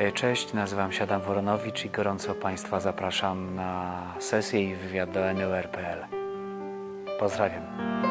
Cześć, nazywam się Adam Woronowicz i gorąco Państwa zapraszam na sesję i wywiad do NUR.pl. Pozdrawiam.